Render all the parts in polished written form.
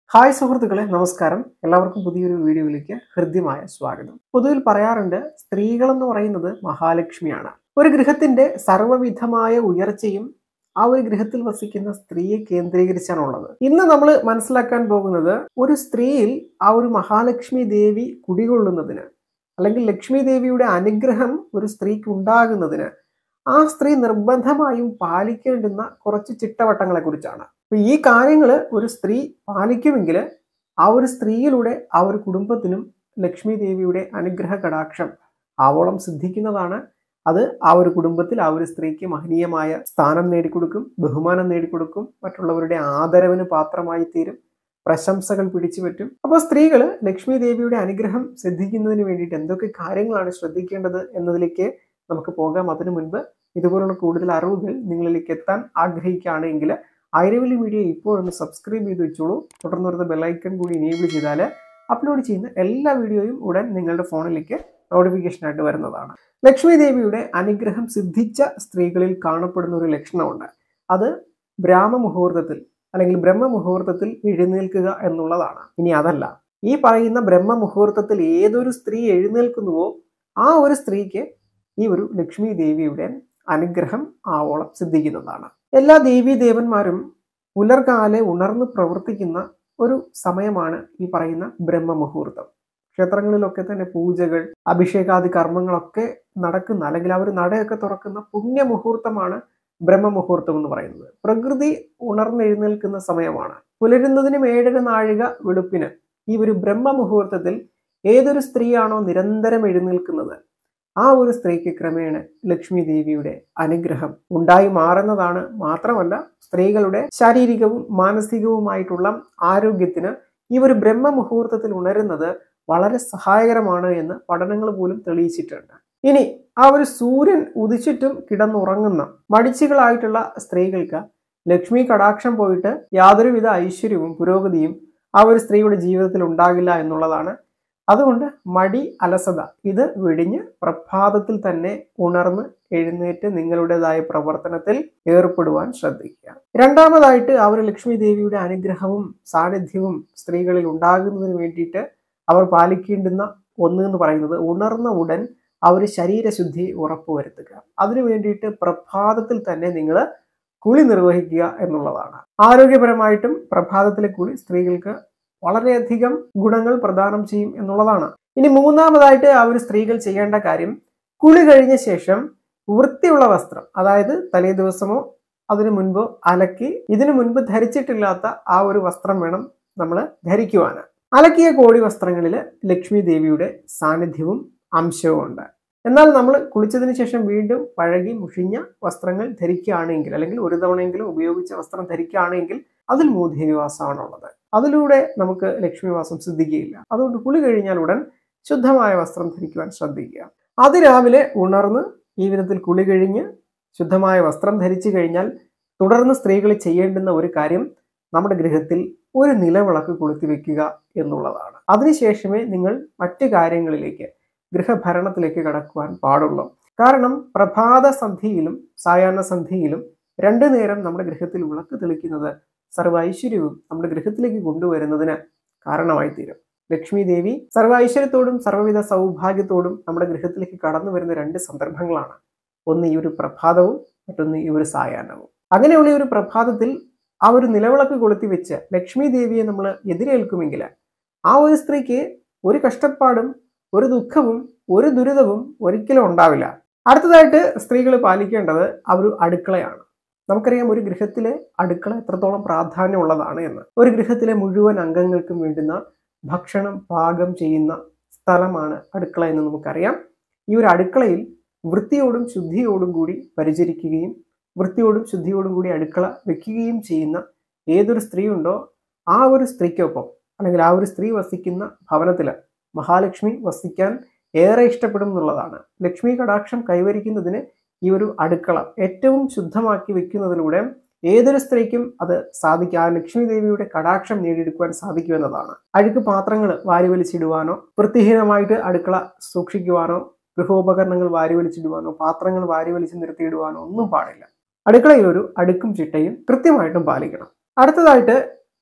Hi സുഹൃത്തുക്കളെ, നമസ്കാരം. എല്ലാവർക്കും പുതിയൊരു വീഡിയോയിലേക്ക് ഹൃദ്യമായ സ്വാഗതം. പൊതുവിൽ പറയാറുണ്ട്, സ്ത്രീകളെന്ന് പറയുന്നത് മഹാലക്ഷ്മിയാണ്. ഒരു ഗൃഹത്തിന്റെ സർവ്വവിധമായ ഉയർച്ചയും ആ ഒരു ഗൃഹത്തിൽ വസിക്കുന്ന സ്ത്രീയെ കേന്ദ്രീകരിച്ചാണുള്ളത്. ഇന്ന് നമ്മൾ മനസ്സിലാക്കാൻ പോകുന്നത്, ഒരു സ്ത്രീയിൽ ആ ഒരു മഹാലക്ഷ്മി ദേവി കുടികൊള്ളുന്നതിന്, അല്ലെങ്കിൽ ലക്ഷ്മി ദേവിയുടെ അനുഗ്രഹം ഒരു സ്ത്രീക്ക് ഉണ്ടാകുന്നതിന് ആ സ്ത്രീ നിർബന്ധമായും പാലിക്കേണ്ടുന്ന കുറച്ച് ചിട്ടവട്ടങ്ങളെ കുറിച്ചാണ്. അപ്പൊ ഈ കാര്യങ്ങൾ ഒരു സ്ത്രീ പാലിക്കുമെങ്കിൽ ആ ഒരു സ്ത്രീയിലൂടെ ആ ഒരു കുടുംബത്തിനും ലക്ഷ്മി ദേവിയുടെ അനുഗ്രഹ കടാക്ഷം ആവോളം സിദ്ധിക്കുന്നതാണ്. അത് ആ ഒരു കുടുംബത്തിൽ ആ ഒരു സ്ത്രീക്ക് മഹനീയമായ സ്ഥാനം നേടിക്കൊടുക്കും, ബഹുമാനം നേടിക്കൊടുക്കും, മറ്റുള്ളവരുടെ ആദരവിന് പാത്രമായി തീരും, പ്രശംസകൾ പിടിച്ചു പറ്റും. അപ്പോൾ സ്ത്രീകൾ ലക്ഷ്മി ദേവിയുടെ അനുഗ്രഹം സിദ്ധിക്കുന്നതിന് വേണ്ടിയിട്ട് എന്തൊക്കെ കാര്യങ്ങളാണ് ശ്രദ്ധിക്കേണ്ടത് എന്നതിലേക്ക് നമുക്ക് പോകാം. അതിനു മുൻപ് ഇതുപോലുള്ള കൂടുതൽ അറിവുകൾ നിങ്ങളിലേക്ക് എത്താൻ ആഗ്രഹിക്കുകയാണെങ്കിൽ ഐരവലി മീഡിയ ഇപ്പോഴൊന്ന് സബ്സ്ക്രൈബ് ചെയ്ത് വെച്ചോളൂ. തുടർന്ന് വരുന്ന ബെല്ലൈക്കൺ കൂടി എനേബിൾ ചെയ്താൽ അപ്ലോഡ് ചെയ്യുന്ന എല്ലാ വീഡിയോയും ഉടൻ നിങ്ങളുടെ ഫോണിലേക്ക് നോട്ടിഫിക്കേഷനായിട്ട് വരുന്നതാണ്. ലക്ഷ്മി ദേവിയുടെ അനുഗ്രഹം സിദ്ധിച്ച സ്ത്രീകളിൽ കാണപ്പെടുന്ന ഒരു ലക്ഷണമുണ്ട്. അത് ബ്രാഹ്മമുഹൂർത്തത്തിൽ അല്ലെങ്കിൽ ബ്രഹ്മമുഹൂർത്തത്തിൽ എഴുന്നേൽക്കുക എന്നുള്ളതാണ്. ഇനി അതല്ല, ഈ പറയുന്ന ബ്രഹ്മമുഹൂർത്തത്തിൽ ഏതൊരു സ്ത്രീ എഴുന്നേൽക്കുന്നുവോ ആ ഒരു സ്ത്രീക്ക് ഈ ഒരു ലക്ഷ്മി ദേവിയുടെ അനുഗ്രഹം ആവോളം സിദ്ധിക്കുന്നതാണ്. എല്ലാ ദേവീ ദേവന്മാരും പുലർകാലെ ഉണർന്ന് പ്രവർത്തിക്കുന്ന ഒരു സമയമാണ് ഈ പറയുന്ന ബ്രഹ്മമുഹൂർത്തം. ക്ഷേത്രങ്ങളിലൊക്കെ തന്നെ പൂജകൾ, അഭിഷേകാദി കർമ്മങ്ങളൊക്കെ നടക്കുന്ന, അല്ലെങ്കിൽ അവർ നടയൊക്കെ തുറക്കുന്ന പുണ്യമുഹൂർത്തമാണ് ബ്രഹ്മമുഹൂർത്തം എന്ന് പറയുന്നത്. പ്രകൃതി ഉണർന്നെഴുന്നേൽക്കുന്ന സമയമാണ്. പുലരുന്നതിനും 7 നാഴിക വെളുപ്പിന് ഈ ഒരു ബ്രഹ്മമുഹൂർത്തത്തിൽ ഏതൊരു സ്ത്രീയാണോ നിരന്തരം എഴുന്നേൽക്കുന്നത് ആ ഒരു സ്ത്രീക്ക് ക്രമേണ ലക്ഷ്മി ദേവിയുടെ അനുഗ്രഹം ഉണ്ടായി മാറുന്നതാണ്. മാത്രമല്ല, സ്ത്രീകളുടെ ശാരീരികവും മാനസികവുമായിട്ടുള്ള ആരോഗ്യത്തിന് ഈ ഒരു ബ്രഹ്മമുഹൂർത്തത്തിൽ ഉണരുന്നത് വളരെ സഹായകരമാണ് എന്ന് പഠനങ്ങൾ പോലും തെളിയിച്ചിട്ടുണ്ട്. ഇനി ആ ഒരു സൂര്യൻ ഉദിച്ചിട്ടും കിടന്നുറങ്ങുന്ന മടിച്ചികളായിട്ടുള്ള സ്ത്രീകൾക്ക് ലക്ഷ്മി കടാക്ഷം പോയിട്ട് യാതൊരുവിധ ഐശ്വര്യവും പുരോഗതിയും ആ ഒരു സ്ത്രീയുടെ ജീവിതത്തിൽ ഉണ്ടാകില്ല എന്നുള്ളതാണ്. അതുകൊണ്ട് മടി, അലസത ഇത് വെടിഞ്ഞ് പ്രഭാതത്തിൽ തന്നെ ഉണർന്ന് എഴുന്നേറ്റ് നിങ്ങളുടേതായ പ്രവർത്തനത്തിൽ ഏർപ്പെടുവാൻ ശ്രദ്ധിക്കുക. രണ്ടാമതായിട്ട് ആ ഒരു ലക്ഷ്മി ദേവിയുടെ അനുഗ്രഹവും സാന്നിധ്യവും സ്ത്രീകളിൽ ഉണ്ടാകുന്നതിന് വേണ്ടിയിട്ട് അവർ പാലിക്കേണ്ടുന്ന ഒന്ന് എന്ന് പറയുന്നത്, ഉണർന്ന ഉടൻ ആ ഒരു ശരീരശുദ്ധി ഉറപ്പുവരുത്തുക. അതിനു വേണ്ടിയിട്ട് പ്രഭാതത്തിൽ തന്നെ നിങ്ങൾ കുളി നിർവഹിക്കുക എന്നുള്ളതാണ്. ആരോഗ്യപരമായിട്ടും പ്രഭാതത്തിലെ കുളി സ്ത്രീകൾക്ക് വളരെയധികം ഗുണങ്ങൾ പ്രദാനം ചെയ്യും എന്നുള്ളതാണ്. ഇനി മൂന്നാമതായിട്ട് ആ ഒരു സ്ത്രീകൾ ചെയ്യേണ്ട കാര്യം, കുളി കഴിഞ്ഞ ശേഷം വൃത്തിയുള്ള വസ്ത്രം, അതായത് തലേ ദിവസമോ അതിനു മുൻപോ അലക്കി ഇതിനു മുൻപ് ധരിച്ചിട്ടില്ലാത്ത ആ ഒരു വസ്ത്രം വേണം നമ്മൾ ധരിക്കുവാന്. അലക്കിയ കോടി വസ്ത്രങ്ങളിൽ ലക്ഷ്മി ദേവിയുടെ സാന്നിധ്യവും അംശവും ഉണ്ട്. എന്നാൽ നമ്മൾ കുളിച്ചതിന് ശേഷം വീണ്ടും പഴകി മുഷിഞ്ഞ വസ്ത്രങ്ങൾ ധരിക്കുകയാണെങ്കിൽ, അല്ലെങ്കിൽ ഒരു തവണയെങ്കിലും ഉപയോഗിച്ച വസ്ത്രം ധരിക്കുകയാണെങ്കിൽ അതിൽ മൂദേവിവാസമാണുള്ളത്. അതിലൂടെ നമുക്ക് ലക്ഷ്മിവാസം സിദ്ധിക്കുകയില്ല. അതുകൊണ്ട് കുളി കഴിഞ്ഞാൽ ഉടൻ ശുദ്ധമായ വസ്ത്രം ധരിക്കുവാൻ ശ്രദ്ധിക്കുക. അതിരാവിലെ ഉണർന്ന് ഈ വിധത്തിൽ കുളി കഴിഞ്ഞ് ശുദ്ധമായ വസ്ത്രം ധരിച്ചു കഴിഞ്ഞാൽ തുടർന്ന് സ്ത്രീകൾ ചെയ്യേണ്ടുന്ന ഒരു കാര്യം, നമ്മുടെ ഗൃഹത്തിൽ ഒരു നിലവിളക്ക് കൊളുത്തി വെക്കുക എന്നുള്ളതാണ്. അതിനുശേഷമേ നിങ്ങൾ മറ്റു കാര്യങ്ങളിലേക്ക്, ഗൃഹഭരണത്തിലേക്ക് കടക്കുവാൻ പാടുള്ളൂ. കാരണം പ്രഭാത സന്ധിയിലും സായാഹ്ന സന്ധിയിലും 2 നേരം നമ്മുടെ ഗൃഹത്തിൽ വിളക്ക് തെളിക്കുന്നത് സർവ്വ ഐശ്വര്യവും നമ്മുടെ ഗൃഹത്തിലേക്ക് കൊണ്ടുവരുന്നതിന് കാരണമായി തീരും. ലക്ഷ്മി ദേവി സർവ്വ ഐശ്വര്യത്തോടും സർവ്വവിധ സൗഭാഗ്യത്തോടും നമ്മുടെ ഗൃഹത്തിലേക്ക് കടന്നു വരുന്ന 2 സന്ദർഭങ്ങളാണ്. ഒന്ന് ഈ ഒരു പ്രഭാതവും, മറ്റൊന്ന് ഈ ഒരു സായാഹ്നവും. അങ്ങനെയുള്ള ഒരു പ്രഭാതത്തിൽ ആ ഒരു നിലവിളക്ക് കൊളുത്തി വെച്ച് ലക്ഷ്മി ദേവിയെ നമ്മൾ എതിരേൽക്കുമെങ്കിൽ ആ ഒരു സ്ത്രീക്ക് ഒരു കഷ്ടപ്പാടും ഒരു ദുഃഖവും ഒരു ദുരിതവും ഒരിക്കലും ഉണ്ടാവില്ല. അടുത്തതായിട്ട് സ്ത്രീകൾ പാലിക്കേണ്ടത് ആ ഒരു അടുക്കളയാണ്. നമുക്കറിയാം, ഒരു ഗൃഹത്തിലെ അടുക്കള എത്രത്തോളം പ്രാധാന്യമുള്ളതാണ് എന്ന്. ഒരു ഗൃഹത്തിലെ മുഴുവൻ അംഗങ്ങൾക്കും വേണ്ടുന്ന ഭക്ഷണം പാകം ചെയ്യുന്ന സ്ഥലമാണ് അടുക്കള എന്ന് നമുക്കറിയാം. ഈ ഒരു അടുക്കളയിൽ വൃത്തിയോടും ശുദ്ധിയോടും കൂടി പരിചരിക്കുകയും വൃത്തിയോടും ശുദ്ധിയോടും കൂടി അടുക്കള വെക്കുകയും ചെയ്യുന്ന ഏതൊരു സ്ത്രീ ഉണ്ടോ ആ ഒരു സ്ത്രീക്കൊപ്പം, അല്ലെങ്കിൽ ആ ഒരു സ്ത്രീ വസിക്കുന്ന ഭവനത്തിൽ മഹാലക്ഷ്മി വസിക്കാൻ ഏറെ ഇഷ്ടപ്പെടും എന്നുള്ളതാണ്. ലക്ഷ്മി കടാക്ഷം കൈവരിക്കുന്നതിന് ഈ ഒരു അടുക്കള ഏറ്റവും ശുദ്ധമാക്കി വെക്കുന്നതിലൂടെ ഏതൊരു സ്ത്രീക്കും അത് സാധിക്കും. ആ ലക്ഷ്മി ദേവിയുടെ കടാക്ഷം നേടിയെടുക്കുവാൻ സാധിക്കുമെന്നതാണ്. അഴുക്ക് പാത്രങ്ങൾ വാരി വലിച്ചിടുവാനോ, വൃത്തിഹീനമായിട്ട് അടുക്കള സൂക്ഷിക്കുവാനോ, ഗൃഹോപകരണങ്ങൾ വാരി വലിച്ചിടുവാനോ, പാത്രങ്ങൾ വാരി വലിച്ച് നിർത്തിയിടുവാനോ ഒന്നും പാടില്ല. അടുക്കളയിൽ ഒരു അടുക്കും ചിട്ടയും കൃത്യമായിട്ടും പാലിക്കണം. അടുത്തതായിട്ട്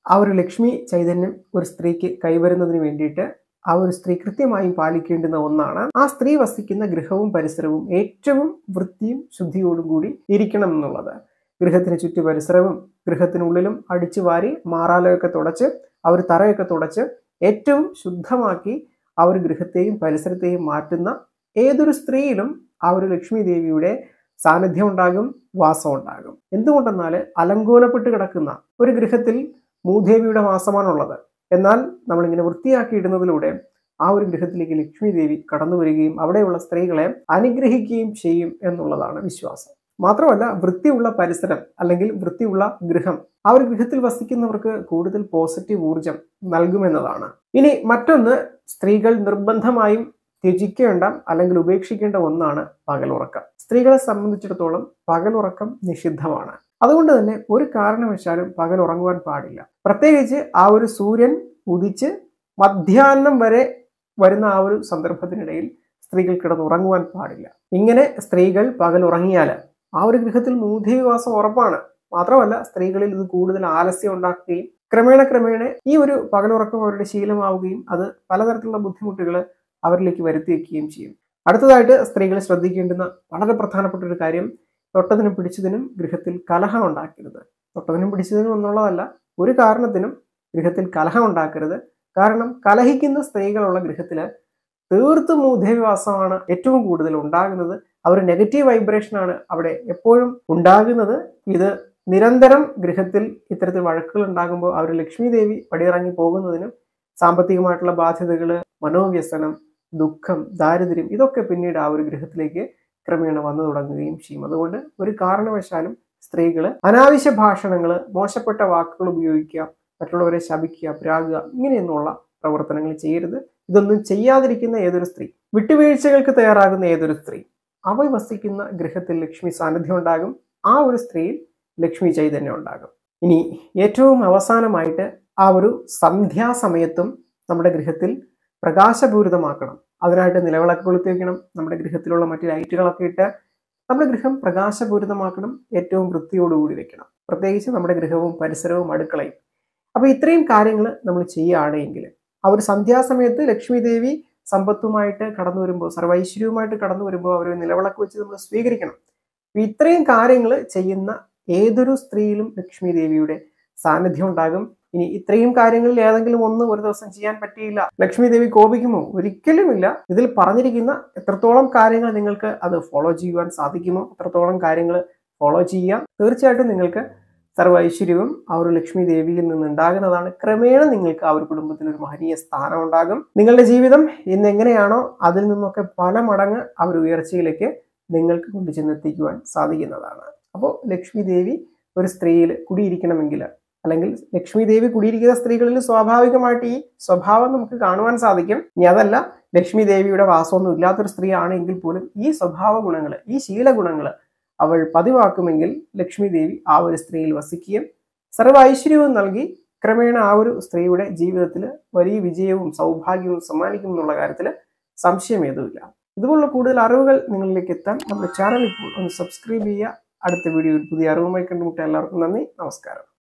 ആ ഒരു ലക്ഷ്മി ചൈതന്യം ഒരു സ്ത്രീക്ക് കൈവരുന്നതിന് വേണ്ടിയിട്ട് ആ ഒരു സ്ത്രീ കൃത്യമായും പാലിക്കേണ്ടുന്ന ഒന്നാണ് ആ സ്ത്രീ വസിക്കുന്ന ഗൃഹവും പരിസരവും ഏറ്റവും വൃത്തിയും ശുദ്ധിയോടും കൂടി ഇരിക്കണം എന്നുള്ളത്. ഗൃഹത്തിന് ചുറ്റു പരിസരവും ഗൃഹത്തിനുള്ളിലും അടിച്ചു വാരി മാറാലയൊക്കെ തുടച്ച് ആ ഒരു തറയൊക്കെ തുടച്ച് ഏറ്റവും ശുദ്ധമാക്കി ആ ഒരു ഗൃഹത്തെയും പരിസരത്തെയും മാറ്റുന്ന ഏതൊരു സ്ത്രീയിലും ആ ഒരു ലക്ഷ്മി ദേവിയുടെ സാന്നിധ്യം ഉണ്ടാകും, വാസം ഉണ്ടാകും. എന്തുകൊണ്ടെന്നാൽ അലങ്കോലപ്പെട്ട് കിടക്കുന്ന ഒരു ഗൃഹത്തിൽ മൂദേവിയുടെ വാസമാണുള്ളത്. എന്നാൽ നമ്മളിങ്ങനെ വൃത്തിയാക്കിയിടുന്നതിലൂടെ ആ ഒരു ഗൃഹത്തിലേക്ക് ലക്ഷ്മി ദേവി കടന്നു വരികയും അവിടെയുള്ള സ്ത്രീകളെ അനുഗ്രഹിക്കുകയും ചെയ്യും എന്നുള്ളതാണ് വിശ്വാസം. മാത്രമല്ല വൃത്തിയുള്ള പരിസരം അല്ലെങ്കിൽ വൃത്തിയുള്ള ഗൃഹം ആ ഒരു ഗൃഹത്തിൽ വസിക്കുന്നവർക്ക് കൂടുതൽ പോസിറ്റീവ് ഊർജം നൽകുമെന്നതാണ്. ഇനി മറ്റൊന്ന്, സ്ത്രീകൾ നിർബന്ധമായും ത്യജിക്കേണ്ട അല്ലെങ്കിൽ ഉപേക്ഷിക്കേണ്ട ഒന്നാണ് പകലുറക്കം. സ്ത്രീകളെ സംബന്ധിച്ചിടത്തോളം പകലുറക്കം നിഷിദ്ധമാണ്. അതുകൊണ്ട് തന്നെ ഒരു കാരണവശാലും പകൽ ഉറങ്ങുവാൻ പാടില്ല. പ്രത്യേകിച്ച് ആ ഒരു സൂര്യൻ ഉദിച്ച് മധ്യാഹ്നം വരെ വരുന്ന ആ ഒരു സന്ദർഭത്തിനിടയിൽ സ്ത്രീകൾ കിടന്നുറങ്ങുവാൻ പാടില്ല. ഇങ്ങനെ സ്ത്രീകൾ പകൽ ഉറങ്ങിയാൽ ആ ഒരു ഗൃഹത്തിൽ മൂദേവിവാസം ഉറപ്പാണ്. മാത്രമല്ല സ്ത്രീകളിൽ ഇത് കൂടുതൽ ആലസ്യം ഉണ്ടാക്കുകയും ക്രമേണ ഈ ഒരു പകലുറക്കം അവരുടെ ശീലമാവുകയും അത് പലതരത്തിലുള്ള ബുദ്ധിമുട്ടുകൾ അവരിലേക്ക് വരുത്തി വയ്ക്കുകയും ചെയ്യും. അടുത്തതായിട്ട് സ്ത്രീകൾ ശ്രദ്ധിക്കേണ്ടുന്ന വളരെ പ്രധാനപ്പെട്ട ഒരു കാര്യം, തൊട്ടതിനും പിടിച്ചതിനും ഗൃഹത്തിൽ കലഹം ഉണ്ടാക്കരുത്. തൊട്ടതിനും പിടിച്ചതിനും എന്നുള്ളതല്ല, ഒരു കാരണത്തിനും ഗൃഹത്തിൽ കലഹം ഉണ്ടാക്കരുത്. കാരണം കലഹിക്കുന്ന സ്ത്രീകളുള്ള ഗൃഹത്തിൽ തീർത്തും മൂദേവിവാസമാണ് ഏറ്റവും കൂടുതൽ ഉണ്ടാകുന്നത്. ആ ഒരു നെഗറ്റീവ് വൈബ്രേഷനാണ് അവിടെ എപ്പോഴും ഉണ്ടാകുന്നത്. ഇത് നിരന്തരം ഗൃഹത്തിൽ ഇത്തരത്തിൽ വഴക്കുകൾ ഉണ്ടാകുമ്പോൾ അവർ ലക്ഷ്മി ദേവി പടിയിറങ്ങി പോകുന്നതിനും സാമ്പത്തികമായിട്ടുള്ള ബാധ്യതകൾ, മനോവ്യസനം, ദുഃഖം, ദാരിദ്ര്യം ഇതൊക്കെ പിന്നീട് ആ ഒരു ഗൃഹത്തിലേക്ക് ക്രമേണ വന്നു തുടങ്ങുകയും ചെയ്യും. അതുകൊണ്ട് ഒരു കാരണവശാലും സ്ത്രീകൾ അനാവശ്യ ഭാഷണങ്ങൾ, മോശപ്പെട്ട വാക്കുകൾ ഉപയോഗിക്കുക, മറ്റുള്ളവരെ ശപിക്കുക, പ്രാകുക ഇങ്ങനെയൊന്നുള്ള പ്രവർത്തനങ്ങൾ ചെയ്യരുത്. ഇതൊന്നും ചെയ്യാതിരിക്കുന്ന ഏതൊരു സ്ത്രീ, വിട്ടുവീഴ്ചകൾക്ക് തയ്യാറാകുന്ന ഏതൊരു സ്ത്രീ, അവൾ വസിക്കുന്ന ഗൃഹത്തിൽ ലക്ഷ്മി സാന്നിധ്യം ഉണ്ടാകും. ആ ഒരു സ്ത്രീയിൽ ലക്ഷ്മി ചൈതന്യം ഉണ്ടാകും. ഇനി ഏറ്റവും അവസാനമായിട്ട് ആ ഒരു സന്ധ്യാസമയത്തും നമ്മുടെ ഗൃഹത്തിൽ പ്രകാശപൂരിതമാക്കണം. അതിനായിട്ട് നിലവിളക്ക് കൊളുത്തി വയ്ക്കണം. നമ്മുടെ ഗൃഹത്തിലുള്ള മറ്റ് ലൈറ്റുകളൊക്കെ ഇട്ട് നമ്മുടെ ഗൃഹം പ്രകാശപൂരിതമാക്കണം. ഏറ്റവും വൃത്തിയോടുകൂടി വെക്കണം. പ്രത്യേകിച്ച് നമ്മുടെ ഗൃഹവും പരിസരവും അടുക്കളയും. അപ്പോൾ ഇത്രയും കാര്യങ്ങൾ നമ്മൾ ചെയ്യുകയാണെങ്കിൽ ആ ഒരു സന്ധ്യാസമയത്ത് ലക്ഷ്മി ദേവി സമ്പത്തുമായിട്ട് കടന്നു വരുമ്പോൾ, സർവൈശ്വര്യവുമായിട്ട് കടന്നു വരുമ്പോൾ അവർ നിലവിളക്ക് വെച്ച് നമ്മൾ സ്വീകരിക്കണം. ഇത്രയും കാര്യങ്ങൾ ചെയ്യുന്ന ഏതൊരു സ്ത്രീയിലും ലക്ഷ്മി ദേവിയുടെ സാന്നിധ്യം ഉണ്ടാകും. ഇനി ഇത്രയും കാര്യങ്ങളിൽ ഏതെങ്കിലും ഒന്ന് ഒരു ദിവസം ചെയ്യാൻ പറ്റിയില്ല, ലക്ഷ്മി ദേവി കോപിക്കുമോ? ഒരിക്കലുമില്ല. ഇതിൽ പറഞ്ഞിരിക്കുന്ന എത്രത്തോളം കാര്യങ്ങൾ നിങ്ങൾക്ക് അത് ഫോളോ ചെയ്യുവാൻ സാധിക്കുമോ അത്രത്തോളം കാര്യങ്ങൾ ഫോളോ ചെയ്യാം. തീർച്ചയായിട്ടും നിങ്ങൾക്ക് സർവൈശ്വര്യവും ആ ഒരു ലക്ഷ്മി ദേവിയിൽ നിന്ന് ഉണ്ടാകുന്നതാണ്. ക്രമേണ നിങ്ങൾക്ക് ആ ഒരു കുടുംബത്തിൽ ഒരു മഹനീയ സ്ഥാനം ഉണ്ടാകും. നിങ്ങളുടെ ജീവിതം ഇന്ന് എങ്ങനെയാണോ അതിൽ നിന്നൊക്കെ പല മടങ്ങ് ആ ഒരു ഉയർച്ചയിലേക്ക് നിങ്ങൾക്ക് കൊണ്ടുചെന്നെത്തിക്കുവാൻ സാധിക്കുന്നതാണ്. അപ്പോൾ ലക്ഷ്മി ദേവി ഒരു സ്ത്രീയിൽ കുടിയിരിക്കണമെങ്കിൽ, അല്ലെങ്കിൽ ലക്ഷ്മി ദേവി കുടിയിരിക്കുന്ന സ്ത്രീകളിൽ സ്വാഭാവികമായിട്ട് ഈ സ്വഭാവം നമുക്ക് കാണുവാൻ സാധിക്കും. ഇനി അതല്ല, ലക്ഷ്മി ദേവിയുടെ വാസമൊന്നും ഇല്ലാത്തൊരു സ്ത്രീ ആണെങ്കിൽ പോലും ഈ സ്വഭാവ ഗുണങ്ങൾ, ഈ ശീലഗുണങ്ങൾ അവൾ പതിവാക്കുമെങ്കിൽ ലക്ഷ്മി ദേവി ആ ഒരു സ്ത്രീയിൽ വസിക്കുകയും സർവ്വ ഐശ്വര്യവും നൽകി ക്രമേണ ആ ഒരു സ്ത്രീയുടെ ജീവിതത്തിൽ വലിയ വിജയവും സൗഭാഗ്യവും സമ്മാനിക്കും എന്നുള്ള കാര്യത്തിൽ സംശയമേതുമില്ല. ഇതുപോലുള്ള കൂടുതൽ അറിവുകൾ നിങ്ങളിലേക്ക് എത്താൻ നമ്മുടെ ചാനൽ ഇപ്പോൾ ഒന്ന് സബ്സ്ക്രൈബ് ചെയ്യുക. അടുത്ത വീഡിയോയിൽ പുതിയ അറിവുമായി കണ്ടുമുട്ടാൻ എല്ലാവർക്കും നന്ദി, നമസ്കാരം.